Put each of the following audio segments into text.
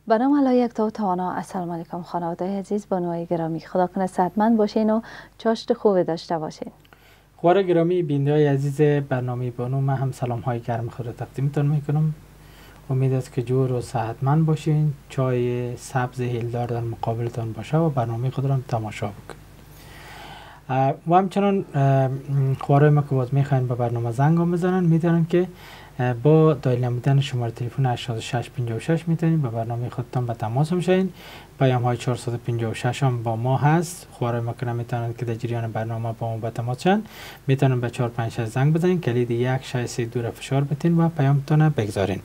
به نام الله یک تا توانا. السلام علیکم خانواده عزیز، بانوهای گرامی، خدا کنه صحتمند باشین و چاشت خوب داشته باشین. خوار گرامی بیننده‌های عزیز برنامه بانو، من هم سلام های گرم خود را تقدیمتان میکنم. امید است که جور و صحتمند باشین، چای سبز هیلدار در مقابلتان باشه و برنامه خود را تماشا بکنید. و همچنان خوارای ما که باز میخواین به برنامه زنگ هم بزنن، میتونن که با دایل نمودن شماره تلفن 8656 میتونین به برنامه خودتان به تماس میشین. پیام های 456 هم با ما هست. خوارای ما که نمیتونن که در جریان برنامه با ما به تماس شن، میتونن به 456 زنگ بزنین، کلید 162 را فشار بتین و پیامتون بگذارین.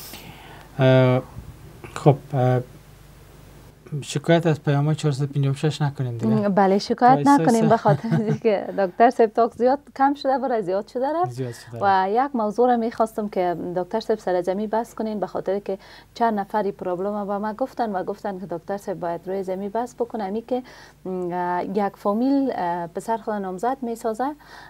خب شکایت از پیام های 456 نکنیم دیگه. بله شکایت نکنیم، به خاطر اینکه دکتر صاحب تاک زیاد کم شده برای زیاد شده رفت. و یک موضوع را میخواستم که دکتر صاحب سرزمی بس کنین، به خاطر که چند نفری پرابلم با ما گفتن که دکتر صاحب باید روی زمین بس بکنه. می که یک فامیل پسر خود نامزد میسازه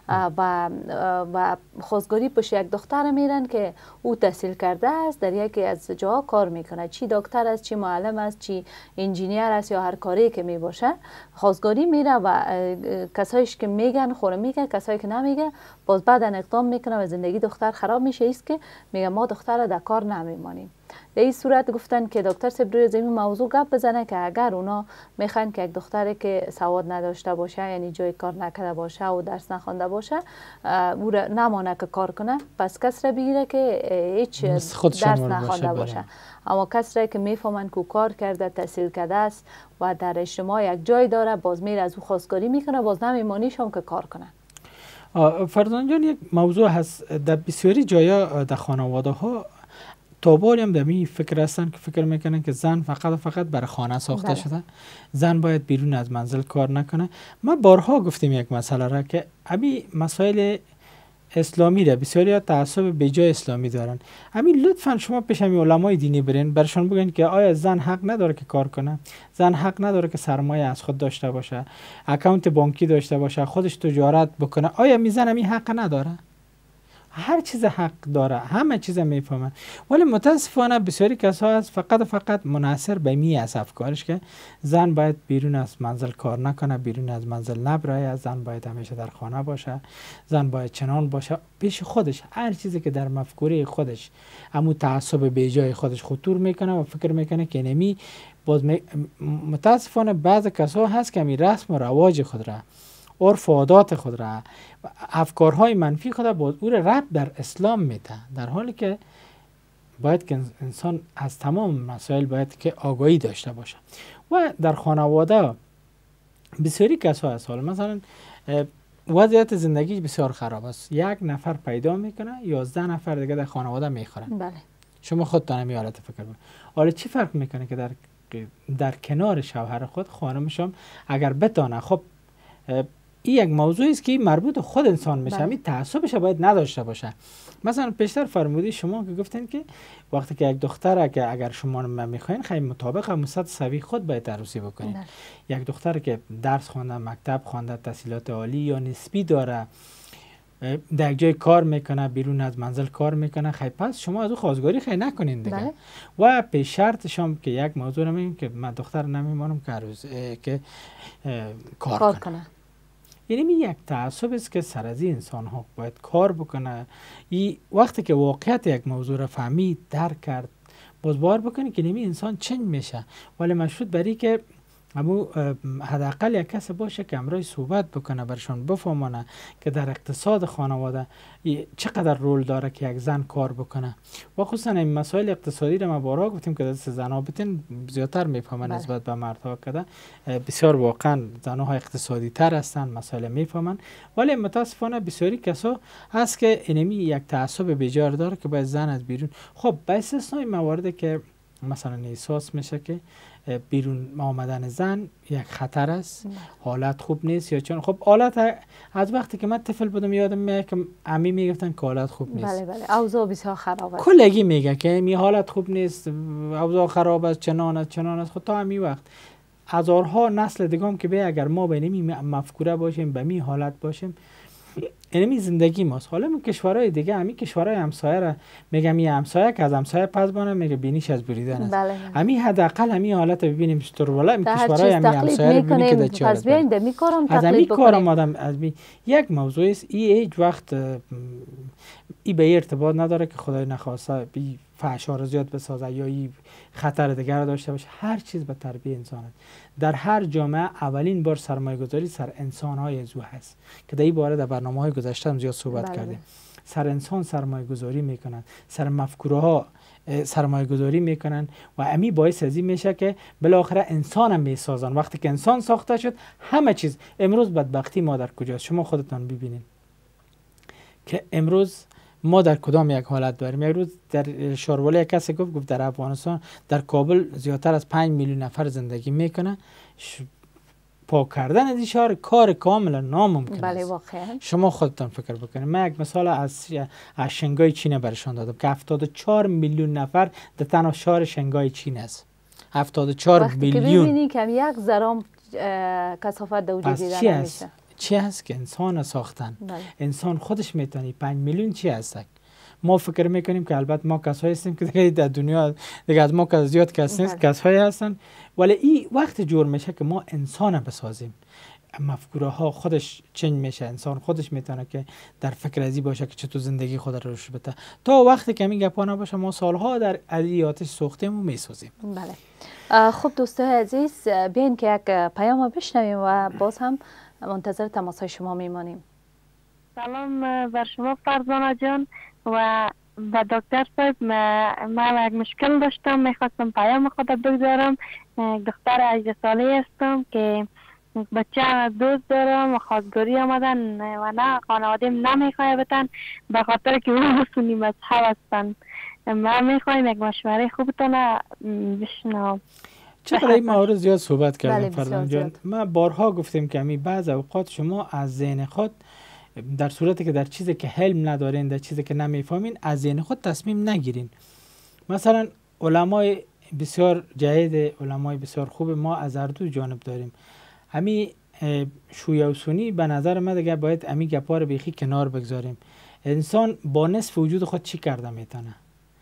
و خواستگاری پش یک دختر میرن که او تحصیل کرده است، در یکی از جاها کار میکنه، چی دکتر است، چی معلم است، چی انجینیر است یا هر کاری که می باشه. خواستگاری میره و کسایش که میگن خوره میگه، کسایی که نمیگه باز بعدن اقدام میکنه و زندگی دختر خراب میشه. ایست که میگه ما دختر را در کار نمیمانیم. در این صورت گفتن که دکتر صاحب روی زمین موضوع گپ بزنه که اگر اونا میخوان که یک دختری که سواد نداشته باشه، یعنی جای کار نکرده باشه و درس نخوانده باشه، او را نمانه که کار کنه، پس کس را بگیره که هیچ درس نخوانده باشه. اما کس را که میفهمن که کار کرده، تحصیل کرده است و در اجتماع یک جای داره، باز میره از او خواستگاری میکنه، باز نمیمانیش هم که کار کنه. فرزان جان، یک موضوع هست در بسیاری جایا در خانواده ها تاباری هم در می فکر هستن که فکر میکنن که زن فقط برای خانه ساخته شده، زن باید بیرون از منزل کار نکنه. ما بارها گفتیم یک مسئله را که ابی مسائل اسلامی را بسیاری تعصب بیجای اسلامی دارن. همین لطفا شما پیش همین علمای دینی برین، برشان بگین که آیا زن حق نداره که کار کنه؟ زن حق نداره که سرمایه از خود داشته باشه، اکانت بانکی داشته باشه، خودش تجارت بکنه؟ آیا میزن همین حق نداره؟ هر چیز حق داره، همه چیز میفهمن. ولی متاسفانه بسیاری کسا هست فقط منحصر به می از افکارش که زن باید بیرون از منزل کار نکنه، بیرون از منزل نبره، زن باید همیشه در خانه باشه، زن باید چنان باشه. پیش خودش هر چیزی که در مفکوره خودش همون تعصب بیجای خودش خطور میکنه و فکر میکنه که نمی. باز متاسفانه بعض کسا هست که می رسم و رواج خود را، عرف و عادات خود را، افکارهای منفی خود را باز او را ربط در اسلام میده، در حالی که باید که انسان از تمام مسائل باید که آگاهی داشته باشه. و در خانواده بسیاری کسا هست، حالا مثلا وضعیت زندگی بسیار خراب است، یک نفر پیدا میکنه 11 نفر دیگه در خانواده میخورن. بله. شما خودتان هم حالت فکر کنید. حالا چی فرق میکنه که در کنار شوهر خود خانمش هم اگر بتانه، خب این یک موضوعی است که مربوط خود انسان میشه، این تعصبش باید نداشته باشه. مثلا پیشتر فرمودی شما که گفتین که وقتی که یک دختر که اگر شما میخواین خیلی مطابق مستد سوی خود باید عروسی بکنید. یک دختر که درس خوانده، مکتب خوانده، تحصیلات عالی یا نسبی داره، در یک جای کار میکنه، بیرون از منزل کار میکنه، خیلی پس شما از او خواستگاری خیلی نکنین دیگه. و به شرط شما که یک موضوع رو میگیم که من دختر نمیمانم که کار کنه. یعنی یک تعصب است که سر از این انسان ها باید کار بکنه. این وقتی که واقعیت یک موضوع را فهمید، درک کرد، باز بار بکنه که نمی انسان چنگ میشه. ولی مشروط بری که امو حداقل یک کس باشه که امروز صحبت بکنه، برشان بفهمونه که در اقتصاد خانواده چقدر رول داره که یک زن کار بکنه. و خصوصا این مسائل اقتصادی رو ما بارها گفتیم که دست زنها بتن زیادتر میفهمن نسبت به مردها، کده بسیار واقعا زنها اقتصادی تر هستن، مسائل میفهمن. ولی متاسفانه بسیاری کسا هست که اینمی یک تعصب بیجار داره که باید زن از بیرون. خب به استثنای مواردی که مثلا احساس میشه که بیرون آمدن زن یک خطر است، حالت خوب نیست، یا چون خب حالت از وقتی که من طفل بودم یادم میاد که عمی میگفتن که حالت خوب نیست. بله بله، اوضاع بسیار خراب است. کلگی میگه که می حالت خوب نیست، اوضاع خراب است، چنان است. خب تا همین وقت هزارها نسل دیگه هم که به اگر ما به نمی مفکوره باشیم، به می حالت باشیم، اینمی زندگی ماست. حالا من کشورهای دیگه، همین کشورهای همسایه را میگم، این همسایه که از همسایه پس بانه میگه بینیش از بریدن است. همین حداقل همین حالت ببینیم چطور. والا این کشورهای همین همسایه رو ببینیم که در چه حالت. از همین کارم آدم از یک موضوع است، این هیچ وقت این به ارتباط نداره که خدای نخواسته بی فحشا رو زیاد بسازه یا این خطر دیگر رو داشته باشه. هر چیز به تربیت انسان است. در هر جامعه اولین بار سرمایه گذاری سر انسان های ازو هست که در این باره در برنامه های گذشته هم زیاد صحبت کردیم. سر انسان سرمایه گذاری میکنن، سر مفکوره ها سرمایه گذاری میکنن و امی باعث از این میشه که بالاخره انسان هم میسازن. وقتی که انسان ساخته شد همه چیز. امروز بدبختی ما در کجاست؟ شما خودتان ببینید که امروز ما در کدام یک حالت داریم. یک روز در شارواله کسی گفت در افغانستان در کابل زیادتر از 5 میلیون نفر زندگی میکنه. پاک کردن از این شهر کار کاملا ناممکن است. بله واقعا. شما خودتان فکر بکنید. من یک مثال از شنگهای چین برشان دادم که 74 میلیون نفر در تنها شهر شنگهای چین است. 74 میلیون. وقتی که ببینی که یک ذره کثافت در وجود دیدن نمیشه. چی هست که انسان ساختن؟ انسان خودش میتونی 5 میلیون چی هست؟ ما فکر میکنیم که البته ما کسایی هستیم که دیگه در دنیا دیگه از ما که زیاد کس نیست، کسایی هستن. ولی این وقت جور میشه که ما انسان بسازیم. مفکوره ها خودش چنج میشه. انسان خودش میتونه که در فکر ازی باشه که چطور زندگی خود رو روش بده. تا وقتی که این گپا نباشه ما سالها در ادیاتش سوختیم و میسازیم. بله. خب دوستای عزیز، بیاین که یک پیام بشنویم و باز هم منتظر تماسهای شما میمانیم. سلام بر شما فرزانه جان و به دکتر صاحب. من یک مشکل داشتم، میخواستم پیام خود بگذارم. دختر 18 ساله هستم که بچه دوست دارم و خواستگاری آمدن و نه خانوادیم نمیخواه بتن به خاطر که اون سنی مذهب هستن. من میخوایم یک مشوره خوبتونه بشنوم. چقدر این موارد زیاد صحبت کردیم فرزانه جان. ما بارها گفتیم که همین بعض اوقات شما از ذهن خود در صورتی که در چیزی که علم ندارین، در چیزی که نمیفهمین، از ذهن خود تصمیم نگیرین. مثلا علمای بسیار جید، علمای بسیار خوب ما از هر دو جانب داریم. همین شیعه و سنی به نظر من دیگه باید همین گپا رو بیخی کنار بگذاریم. انسان با نصف وجود خود چی کرده میتونه؟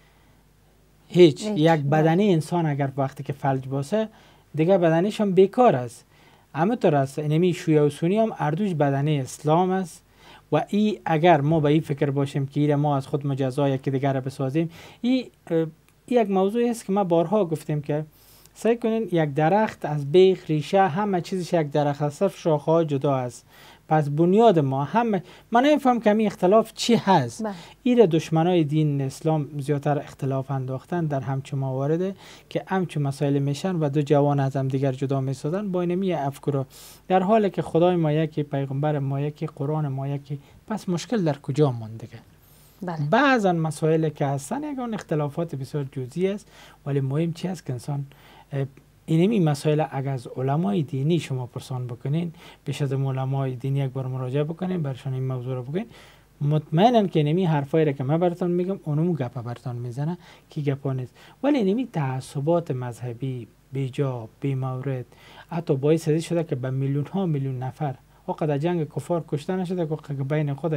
هیچ. یک بدنی انسان اگر وقتی که فلج باشه دیگه بدنیش هم بیکار است. همینطور است. اینمی شیعه و سنی هم اردوش بدنی اسلام است و ای اگر ما به این فکر باشیم که ایره ما از خود مجزا یکی دیگر را بسازیم، این یک موضوعی است که ما بارها گفتیم که سعی کنین یک درخت از بیخ، ریشه، همه چیزش یک درخت است، صرف شاخه‌ها جدا است. پس بنیاد ما همه، من نمیفهم که این اختلاف چی هست. ایره دشمنای دین اسلام زیادتر اختلاف انداختن در همچون موارده که همچون مسائل میشن و دو جوان از هم دیگر جدا میسازن با اینمی افکار، در حالی که خدای ما یکی، پیغمبر ما یکی، قرآن ما یکی. پس مشکل در کجا مونده؟ بعضا مسائل که هستن یکان اختلافات بسیار جزئی است، ولی مهم چی است که انسان اینمی مسائل اگر از علمای دینی شما پرسان بکنین، پیش از علمای دینی یک بار مراجعه بکنین، برشان این موضوع رو بگین، مطمئنن که اینمی حرفایی را که من براتون میگم اونمو گپا براتون میزنه که گپا نیست. ولی اینمی تعصبات مذهبی بیجا، بی مورد، حتی باعث شده که به میلیون ها میلیون نفر وقت در جنگ کفار کشته نشده که بین خود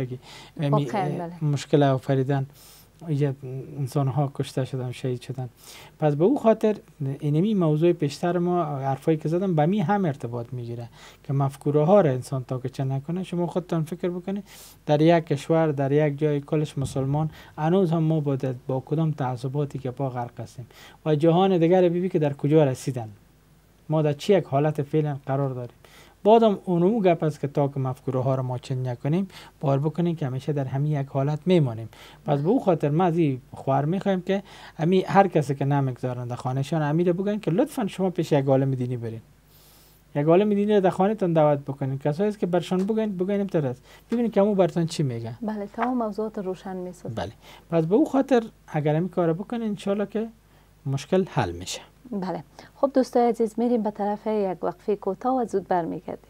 مشکل آفریدن، انسان ها کشته شدن، شهید شدن. پس به او خاطر اینمی موضوع پیشتر ما حرفایی که زدم به می هم ارتباط میگیره که مفکوره ها را انسان تا که چه نکنه. شما خودتان فکر بکنید در یک کشور، در یک جای کلش مسلمان، هنوز هم ما با کدام تعصباتی که پا غرق هستیم و جهان دیگر ببینید که در کجا رسیدن، ما در چه یک حالت فعلا قرار داریم. بعدم اونمو گپ است که تا که مفکوره ها رو ما چنج نکنیم، بار بکنیم که همیشه در همین یک حالت میمانیم. پس به او خاطر ما از این خوار میخوایم که همین هر کسی که نمیگذارن در خانهشان امیر بگن که لطفا شما پیش یک عالم دینی برین، یک عالم دینی رو در خانهتون دعوت بکنین، کسایی است که برشان بگین طرز ببینید که همون براتون چی میگه. بله، تمام موضوعات روشن میسازه. بله، پس به او خاطر اگر همین کارو بکنین ان شاء الله که مشکل حل میشه. بله. خب دوستای عزیز، میریم به طرف یک وقفه کوتاه و زود برمیگردیم.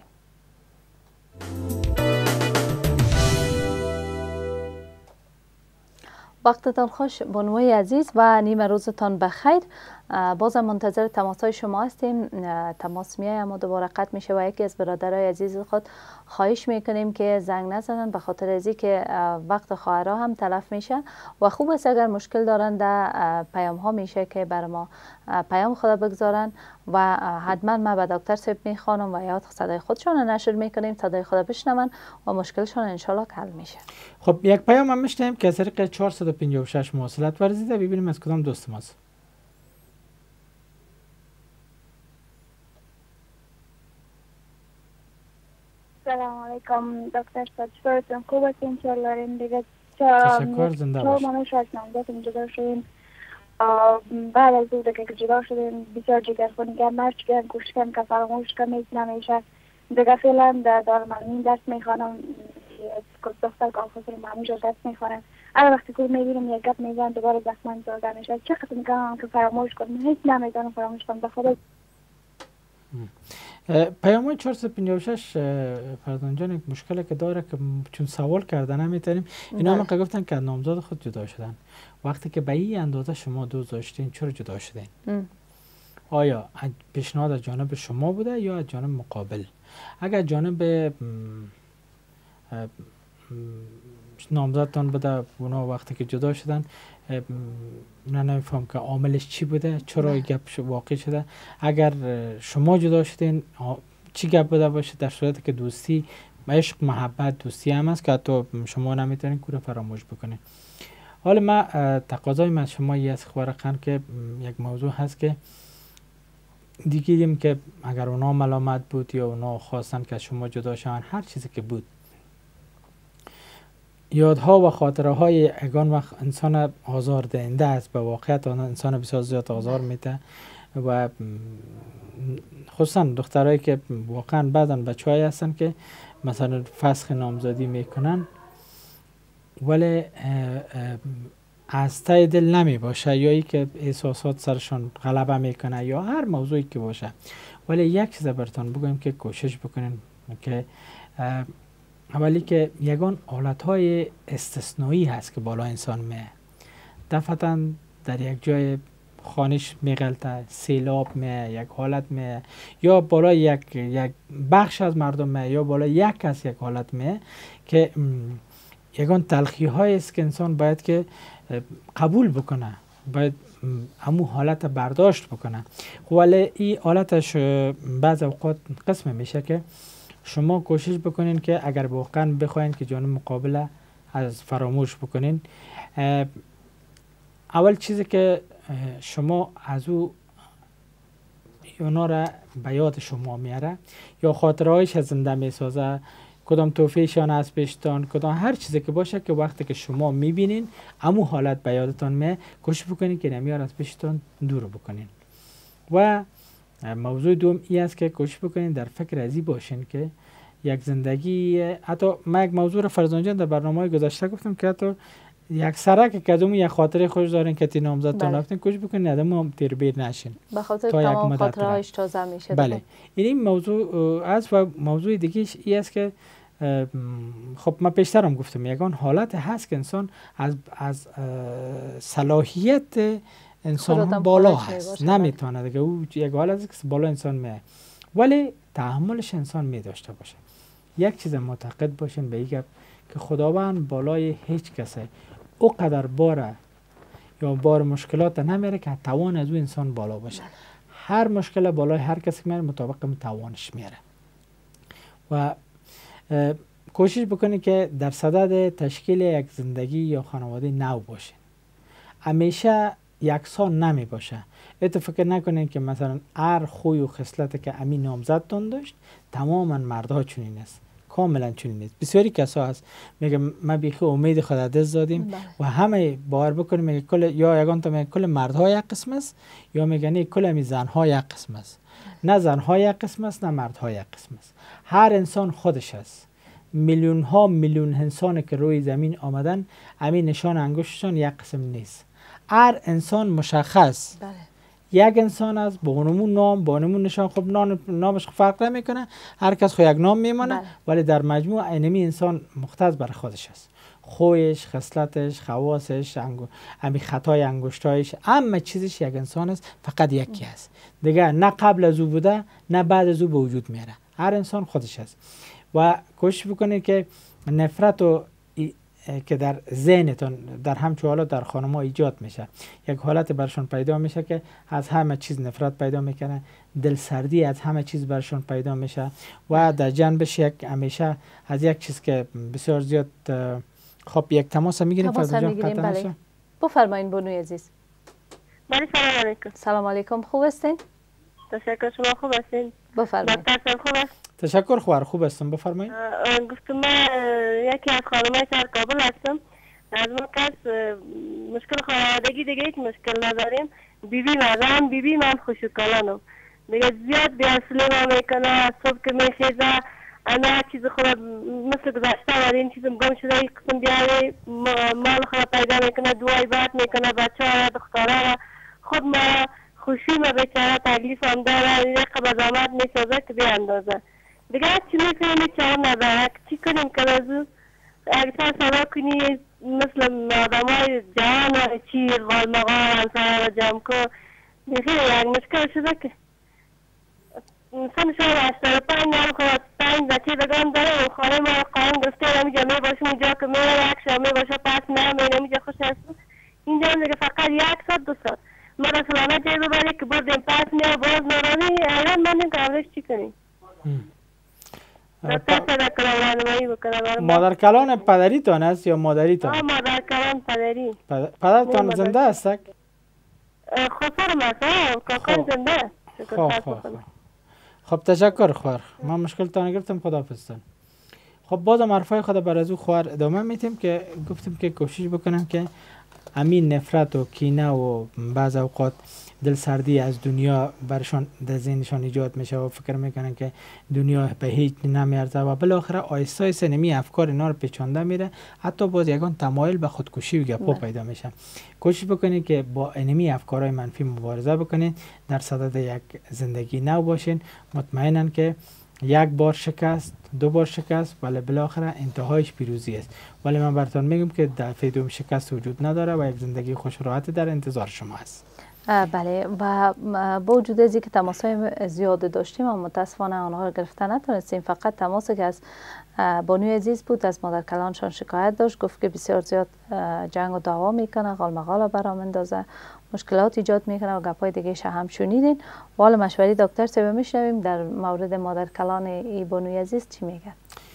وقتتان خوش بانوی عزیز و نیمه روزتان بخیر. بازم منتظر تماس‌های شما هستیم. تماس میای اما دوباره قطع میشه و یکی از برادرای عزیز خود خواهش میکنیم که زنگ نزنن به خاطر ازی که وقت خواهرها هم تلف میشه و خوب است اگر مشکل دارن در پیام ها میشه که بر ما پیام خود بگذارن و حتما ما به دکتر صاحب میخوانم و یا صدای خودشون نشر میکنیم، صدای خود بشنون و مشکلشون انشالله حل میشه. خب یک پیام هم میشنیم که از طریق 456 مواصلات ورزیده. ببینیم از کدام دوست ماست. سلام علیکم دکتر صاحب، چطورتون؟ خوب هستین؟ چطورین دیگه؟ تشکر، زنده باشید. ما از نامزدتون جدا شدیم. بعد از اون که جدا شدیم بسیار جگرخونی کردم، هر چی کردم کوشش کردم که فراموش کنم نمیشه. دیگه فعلا در دارالمعلمین درس میخوانم، دختر کالخوص رو همونجا درس میخوانم. هر وقتی که میبینم یک گپ میزنم دوباره زخمان زاده میشه. چقدر میکنم که فراموش کنم، هیچ نمیدونم فراموش کنم. به خدا پیام 456 فرزان جان یک مشکلی که داره که چون سوال کردن نمیتونیم اینا هم که گفتن که نامزد خود جدا شدن. وقتی که به این اندازه شما دوست داشتین چرا جدا شدین؟ آیا پیشنهاد از جانب شما بوده یا از جانب مقابل؟ اگر جانب نامزدتان بوده اونا وقتی که جدا شدن نمیفهم که عاملش چی بوده، چرا گپ واقع شده. اگر شما جدا شدین چی گپ بوده باشه؟ در صورتی که دوستی عشق محبت دوستی هم است که حتی شما نمیتونین کور فراموش بکنین. حالا ما تقاضای من شما یه از خبرقن که یک موضوع هست که دیگریم که اگر اونا ملامت بود یا اونا خواستن که شما جدا شون، هر چیزی که بود، یادها و خاطره های اگان وقت انسان آزار دهنده است، به واقعیت انسان بسیار زیاد آزار میده و خصوصا دخترایی که واقعا بعضا بچه‌ای هستن که مثلا فسخ نامزدی میکنن ولی از ته دل نمی باشه یا ای که احساسات سرشان غلبه میکنه یا هر موضوعی که باشه. ولی یک چیز براتون بگم که کوشش بکنین که اولی که یگان حالتهای استثنایی هست که بالا انسان میه. دفعتا در یک جای خانش میغلطه، سیلاب میه، یک حالت میه، یا بالا یک بخش از مردم میه، یا بالا یک کس یک حالت میه که یگان تلخی های است که انسان باید که قبول بکنه، باید همون حالت برداشت بکنه. ولی این حالتش بعض اوقات قسم میشه که شما کوشش بکنین که اگر واقعا بخواین که جانب مقابله از فراموش بکنین، اول چیزی که شما از او اونا را به یاد شما میاره یا خاطرهایش از زنده میسازه، کدام توفیشان از پیشتان، کدام هر چیزی که باشه که وقتی که شما میبینین امو حالت به یادتان میه، کوشش بکنین که نمیار از پیشتان دور بکنین. و موضوع دوم این است که کوشش بکنین در فکر ازی باشین که یک زندگی، حتی من یک موضوع را فرزان جان در برنامه‌های گذشته گفتم که حتی یک سرک که از اون یک خاطره خوش دارین که تی نامزدتان رفتین، کوشش بکنین ادم هم تیربیر نشین به خاطر تمام خاطرهایش تازه میشه. بله این موضوع است. و موضوع دیگه این است که خب من پیشتر هم گفتم یگان حالت هست که انسان از صلاحیت انسان هم بالا هست، نمیتونه دیگه او یک حالت است که بالا انسان میه، ولی تحملش انسان می داشته باشه. یک چیز معتقد باشین به این گپ که خداوند بالای هیچ کسی او قدر باره یا بار مشکلات نمیره که توان از او انسان بالا باشه. هر مشکل بالای هر کسی میره مطابق توانش میره. و کوشش بکنید که در صدد تشکیل یک زندگی یا خانواده نو باشین. همیشه یکسان نمی باشه. فکر نکنین که مثلا هر خوی و خصلت که امین نامزدتون داشت تماما مردها چنین است، کاملا چنین است. بسیاری کسا هست میگه ما بیخی امید خود دست دادیم و همه باور بکنیم میگه کل یا یگان تا میگه کل مردها یک قسم است یا میگه نه کل می زنها یک قسم است. نه زنها یک قسم است نه مردها یک قسم است. هر انسان خودش است. میلیون ها میلیون انسان که روی زمین آمدن همین نشان انگشتشان یک قسم نیست. هر انسان مشخص یک انسان است با اونمون نام با اونمون نشان. خب نامش فرق نمیکنه، هر کس خو یک نام میمانه، ولی در مجموع اینمی انسان مختص بر خودش است. خویش، خصلتش، خواصش، همین خطای انگشتایش، همه چیزش یک انسان است، فقط یکی است دیگه. نه قبل از او بوده نه بعد از او به وجود میاره. هر انسان خودش است. و کوشش بکنید که نفرت و که در ذهنتون در همچون حالات در خانم‌ها ایجاد میشه، یک حالت برشون پیدا میشه که از همه چیز نفرت پیدا میکنه، دلسردی از همه چیز برشون پیدا میشه و در جنبش یک همیشه از یک چیز که بسیار زیاد. خب یک تماس میگیریم. بله. بفرمایید بانوی عزیز. بله سلام علیکم. سلام علیکم، خوب هستین؟ تشکر، شما خوب هستین؟ بفرمایید. دکتر خوب است؟ تشکر، خوب هستم. بفرمایید. گفتم من یکی از خانمای شهر کابل هستم. از ما کس مشکل خانوادگی دیگه هیچ مشکل نداریم. بیبی من خوشوکالانم دیگه، زیاد بی‌اصلی ما میکنه. صبح که میخیزه انا چیز خود مثل گذشته و این چیزم گم شده، یک قسم بیاره مال خود پیدا میکنه، دوای بد میکنه بچه ها دختاره خود ما خوشی ما بیچاره تکلیف هم داره، یک قبض آمد میسازه که بی اندازه دیگه چی میکنیم چه نداره. چی کنیم که از او اکثر سوا کنی مثل آدم های جوان و چی غالمقال همسایه و جمع کن دیگه یک مشکل شده که انسان شما 85 نام خود 5 بچه بگم داره و خانه ما قایم گفته نمیجا می باشم اینجا که میره یک شب می باشه پس نه نمیجا خوش هستم اینجا هم دیگه فقط 1 ساعت 2 ساعت ما را سلامت جای ببرید که بردیم پس میره باز نرانی الان من این کارش چی کنیم؟ مادر کلان پدری تان است یا مادری تان؟ مادر کلان پدری. پدرتان زنده است؟ خسرم است، کاکان زنده است. خب تشکر خواهر، من مشکل تان گرفتم. خداحافظتان. خب بازم حرفای خود بر از او خواهر ادامه میتیم که گفتیم که کوشش بکنم که همین نفرت و کینه و بعض اوقات دلسردی از دنیا برشان در ذهنشان ایجاد میشه و فکر میکنن که دنیا به هیچ نمیارزه و بالاخره آیسته آیسته نمی افکار اینا رو پیچانده میره، حتی باز یگان تمایل به خودکشی و گپا پیدا میشه. کوشش بکنید که با انمی افکارهای منفی مبارزه بکنید، در صدد یک زندگی نو باشین. مطمئنن که یک بار شکست، 2 بار شکست، ولی بالاخره انتهایش پیروزی است. ولی من براتون میگم که دفعه دوم شکست وجود نداره و یک زندگی خوش و راحت در انتظار شما است. بله، و با وجود از اینکه تماس‌های زیاد داشتیم و متاسفانه آنها رو گرفتن نتونستیم، فقط تماسی که از بانوی عزیز بود از مادر کلانشان شکایت داشت، گفت که بسیار زیاد جنگ و دعوا میکنه، غالمغال رو برام اندازه، مشکلات ایجاد میکنه و گپای دیگه هم شنیدین. و حالا مشوری دکتر صاحب میشنویم در مورد مادر کلان ای بانوی عزیز چی میگه.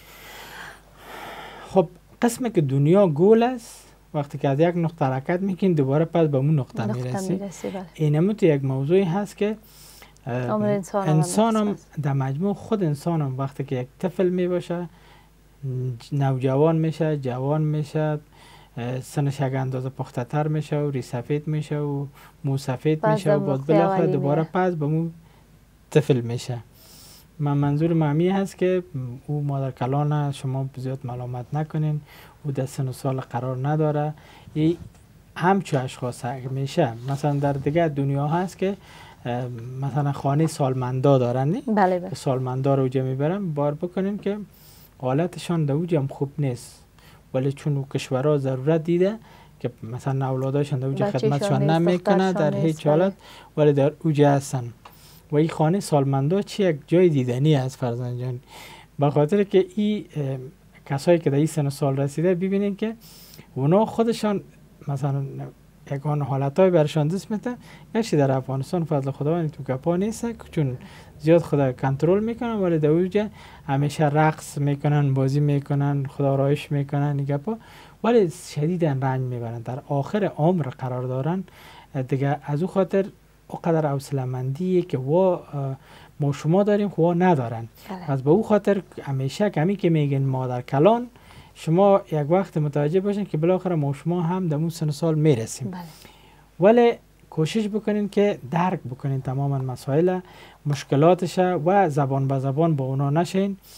خب قسمی که دنیا گول است، وقتی که از یک نقطه حرکت میکنین دوباره پس به اون نقطه میرسی. اینم تو یک موضوعی هست که انسانم در مجموع خود انسانم وقتی که یک طفل میباشه، نوجوان میشه، جوان میشه، سنش یک اندازه پخته تر میشه و ری سفید میشه و مو سفید میشه و باز بالاخره دوباره پس به مو طفل میشه. من منظور مامی هست که او مادر کلانه، شما زیاد ملامت نکنین، او در سن و سال قرار نداره. ای همچو اشخاص میشه. مثلا در دیگه دنیا هست که مثلا خانه سالمندا دارن، بله. سالمندا رو اوجه میبرن، بار بکنین که حالتشان در اوجه هم خوب نیست، ولی چون کشورها ضرورت دیده که مثلا اولاداشان در اوجه خدمتشان نمیکنه در هیچ حالت، ولی در اوجه هستن. و این خانه سالمندا چی یک جای دیدنی است فرزند جان، به خاطر که این کسایی که در این سن و سال رسیده ببینین که اونا خودشان مثلا یکان حالتهای برشان دست میده. یکی در افغانستان فضل خداوند تو گپا نیست چون زیاد خدا کنترل میکنن، ولی در اوجه همیشه رقص میکنن، بازی میکنن، خدا رایش میکنن این گپا، ولی شدیداً رنج میبرن، در آخر عمر قرار دارن دیگه. از او خاطر اونقدر حوصله‌مندی که ما شما داریم خو ندارن. از به او خاطر همیشه کمی که میگن مادر کلان، شما یک وقت متوجه باشین که بالاخره ما شما هم در اون سن سال میرسیم. ولی کوشش بکنین که درک بکنین تماما مسائل مشکلاتش و زبان به زبان با اونا نشین.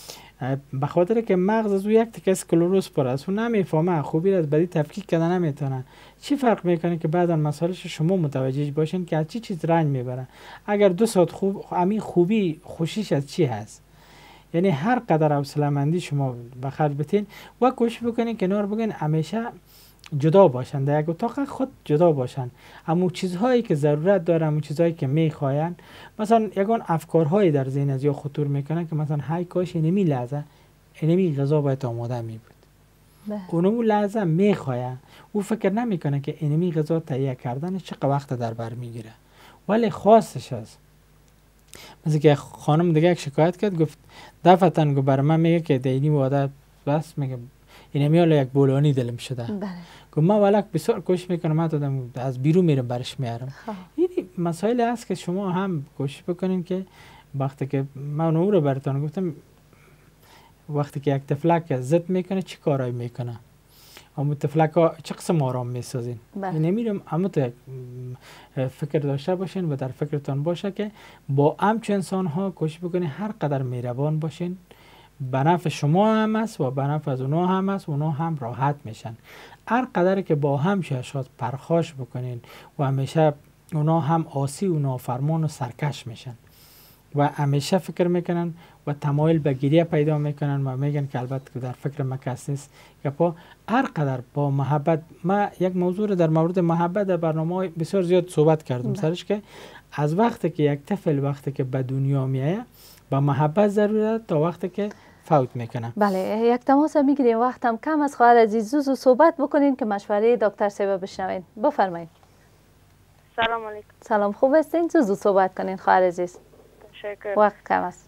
به خاطر که مغز از او یک تکه اسکلروز پر است و نمیفهمه، خوبی از بدی تفکیک کردن نمیتونه. چی فرق میکنه که بعدا مسائلش شما متوجه باشین که از چی چیز رنج میبره؟ اگر 2 ساعت خوبی خوشیش از چی هست؟ یعنی هر قدر حوصله‌مندی شما به خرج بتین و کوشش بکنین کنار بگین همیشه جدا باشن، در یک اتاق خود جدا باشن. اما چیزهایی که ضرورت داره، اما چیزهایی که میخواین، مثلا یگان افکارهایی در ذهن از یا خطور میکنن که مثلا های کاش اینمی لحظه اینمی غذا باید آماده می بود، اونمو لحظه میخواه، او فکر نمیکنه که اینمی غذا تهیه کردن چقدر وقت در بر میگیره، ولی خواستش است. مثل که خانم دیگه یک شکایت کرد، گفت دفعتن گفت برای من میگه که دینی واده بس میگه اینمی حالا یک بولانی دلم شده. گفت من ولک بسیار کوشش میکنم، من دادم از بیرون میرم برش میارم. این مسائل هست که شما هم کوشش بکنین که وقتی که من اون رو براتون گفتم، وقتی که یک تفلک ضد میکنه چی کارایی میکنه، اما تفلک ها چه قسم آرام میسازین. نمیرم اما تو فکر داشته باشین و در فکرتان باشه که با همچون انسان ها کوشش بکنین هر قدر مهربان باشین، به نفع شما هم است و به نفع از اونا هم است، اونا هم راحت میشن. هر قدر که با هم شاد پرخاش بکنین و همیشه اونا هم آسی و نافرمان و سرکش میشن و همیشه فکر میکنن و تمایل به گریه پیدا میکنن و میگن که البته در فکر ما کس نیست. یا با هر قدر با محبت، ما یک موضوع در مورد محبت در برنامه بسیار زیاد صحبت کردم سرش، که از وقتی که یک طفل وقتی که به دنیا میایه با محبت ضرورت تا وقتی که فوت میکنه. بله، یک تماس میگیریم، وقتم کم از خواهر عزیز زوزو صحبت بکنین که مشوره دکتر صاحب بشنوین. بفرمایید. سلام علیکم. سلام، خوب هستین؟ زوزو صحبت کنین خواهر عزیز. تشکر. وقت کم است.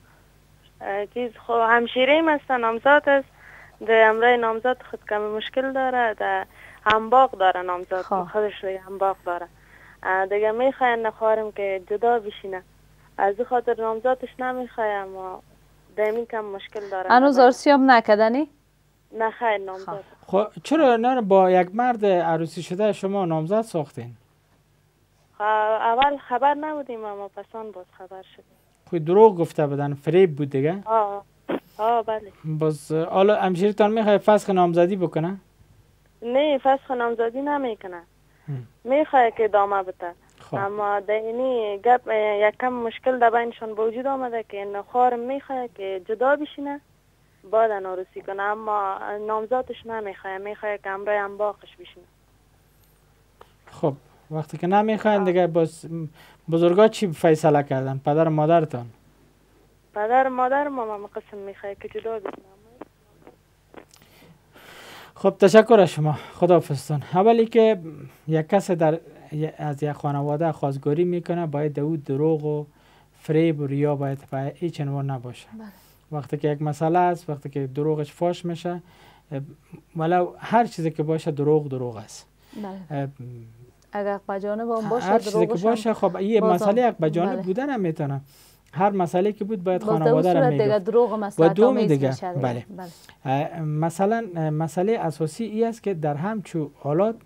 چیز خو همشیریم است، نامزاد است. در امرای نامزاد خود کمی مشکل داره، در همباغ داره نامزاد، خودش همباغ داره. دیگه میخواین نخوارم که جدا بشینه، از خاطر نامزادش نمیخوایم و دائمی کم مشکل داره. هنوز عروسی هم نکردنی؟ نه خیر، نامزاد. خب چرا نه با یک مرد عروسی شده شما نامزد ساختین؟ اول خبر نبودیم اما پسان باز خبر شدیم. خب دروغ گفته بودن، فریب بود دیگه؟ بله. باز حالا همشیرتان میخواد فسخ نامزدی بکنه؟ نه، فسخ نامزدی نمیکنه، میخواد که ادامه بده. اما دینی گپ یک کم مشکل در بینشان وجود آمده که نخوارم میخواد که جدا بشینه بعد عروسی کنه، اما نامزادش نمیخواد، میخواد که امرای انباقش بشینه. خب وقتی که نمیخواین دیگه باز بزرگا چی فیصله کردن؟ پدر و مادرتان؟ پدر و مادر ما قسم میخواد که جدا بشینه. خب تشکر از شما، خداحافظتان. اولی که یک کس از یک خانواده خواستگاری میکنه باید او دروغ و فریب و ریا باید به هیچ عنوان نباشه. وقتی که یک مسئله است، وقتی که دروغش فاش میشه، ولو هر چیزی که باشه دروغ است. اگر بجانب هم باشه هر چیزی که باشه، خب یه مسئله یک بجانب بودن هم میتونه. هر مسئله که بود باید خانواده را میگفت و دوم دیگه. بله. مثلا مسئله اساسی ای است که در همچو حالات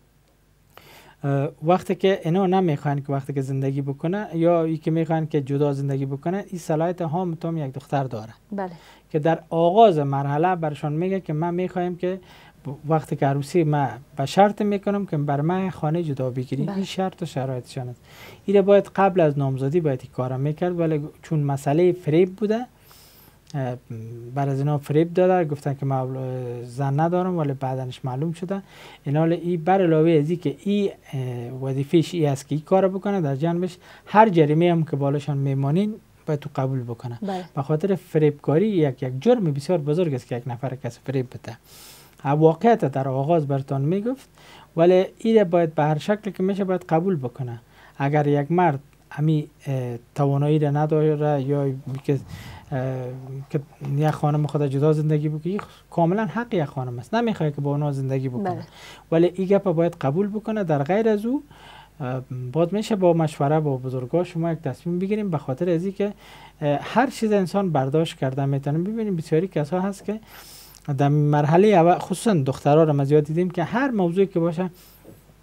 وقتی که اینا نمیخوان که وقتی که زندگی بکنه یا ای که میخوان که جدا زندگی بکنه، این صلاحیت ها متوم یک دختر داره. بله. که در آغاز مرحله برشان میگه که من میخوایم که وقتی که عروسی ما به شرط میکنم که بر من خانه جدا بگیری. این شرط و شرایطشان است. این باید قبل از نامزدی باید این کارا میکرد، ولی چون مسئله فریب بوده، بر از اینا فریب داده، گفتن که من زن ندارم، ولی بعدنش معلوم شده. اینا این بر علاوه از این که این وظیفه‌ش ای است که این کارا بکنه، در جانبش هر جریمه هم که بالاشان میمانین باید تو قبول بکنه. به خاطر فریبکاری یک جرم بسیار بزرگ است که یک نفر کسی فریب بده. واقعیت در آغاز برتان میگفت، ولی این باید به هر شکل که میشه باید قبول بکنه. اگر یک مرد همی توانایی را نداره یا که یک خانم خود جدا زندگی بکنه، کاملا حق یک خانم است، نمیخواد که با اونا زندگی بکنه. ولی این گپ باید قبول بکنه. در غیر از او باید میشه با مشوره با بزرگا شما یک تصمیم بگیریم، به خاطر از اینکه هر چیز انسان برداشت کرده میتونه. ببینیم بسیاری کسا هست که در مرحله اول، خصوصا دخترها را ما زیاد دیدیم که هر موضوعی که باشه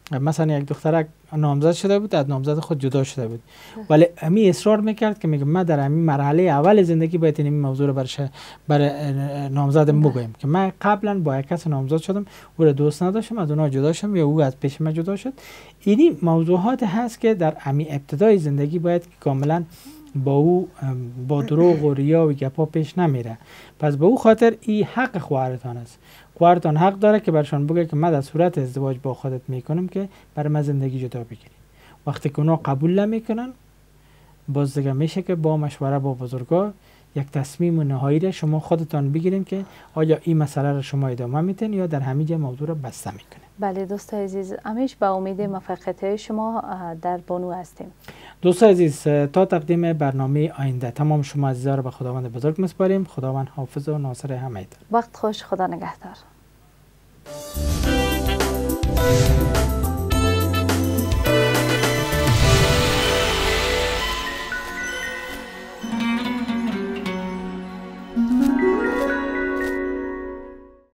مثلا یک دخترک نامزد شده بود، از نامزد خود جدا شده بود، ولی امی اصرار میکرد که میگه من در همین مرحله اول زندگی باید این موضوع رو برای نامزدم بگویم که من قبلا با یک کس نامزد شدم، او رو دوست نداشتم، از اونها جدا شدم یا او از پیش من جدا شد. این موضوعات هست که در همین ابتدای زندگی باید کاملا با دروغ و ریا و گپا پیش نمیره. پس به او خاطر این حق خواهرتان است. خواهرتان حق داره که برشان بگه که من در صورت ازدواج با خودت میکنم که برای من زندگی جدا بگیری. وقتی که اونا قبول نمیکنن، باز دیگه میشه که با مشوره با بزرگا یک تصمیم نهایی را شما خودتان بگیرین که آیا این مسئله را شما ادامه میتین یا در همینجا موضوع را بسته میکنین. بله دوست عزیز، همیشه با امید موفقیت شما در بانو هستیم. دوست عزیز، تا تقدیم برنامه آینده تمام شما عزیزان را به خداوند بزرگ میسپاریم. خداوند حافظ و ناصر همه. وقت خوش، خدا نگهدار.